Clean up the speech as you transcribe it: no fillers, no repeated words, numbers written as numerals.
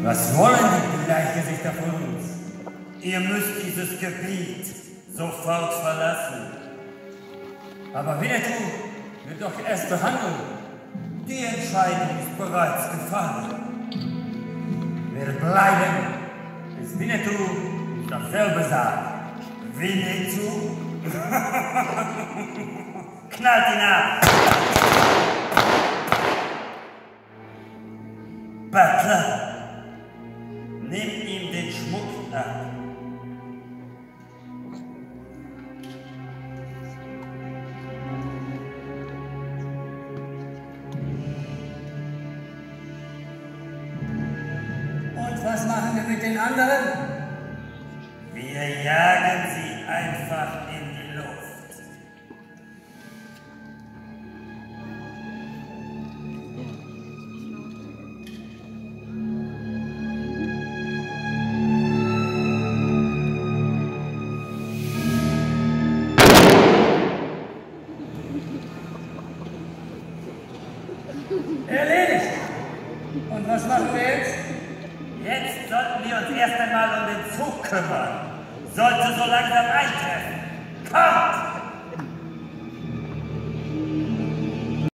Was wollen die Bleichgesichter von uns? Ihr müsst dieses Gebiet sofort verlassen. Aber Winnetou wird doch erst behandeln. Die Entscheidung ist bereits gefallen. Wir bleiben, bis Winnetou dasselbe sagt. Winnetou? Knallt ihn ab! Butler, nimm ihm den Schmuck ab. Und was machen wir mit den anderen? Wir jagen sie einfach in die Luft. Erledigt! Und was machen wir jetzt? Jetzt sollten wir uns erst einmal um den Zug kümmern. Sollte so langsam eintreffen. Kommt!